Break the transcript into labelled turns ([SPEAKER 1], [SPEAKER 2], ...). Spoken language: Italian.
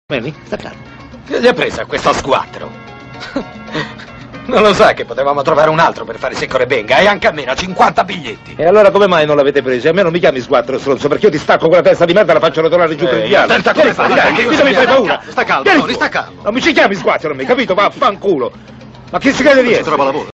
[SPEAKER 1] Vieni, sta calmo.
[SPEAKER 2] Che gli ha presa questa squattro? Non lo sa che potevamo trovare un altro per fare secco e benga, e anche a me, 50 biglietti.
[SPEAKER 1] E allora come mai non l'avete preso? A me non mi chiami squattro, stronzo, perché io ti stacco quella testa di merda e la faccio rotolare giù per il viale.
[SPEAKER 2] Attenta come fai,
[SPEAKER 1] Che mi fai paura?
[SPEAKER 2] Sta calmo,
[SPEAKER 1] Vieni
[SPEAKER 2] Tony,
[SPEAKER 1] su.
[SPEAKER 2] sta calmo.
[SPEAKER 1] Non mi ci chiami squattro, non mi capito? Vaffanculo. Ma chi si crede di essere?
[SPEAKER 2] Trova lavoro.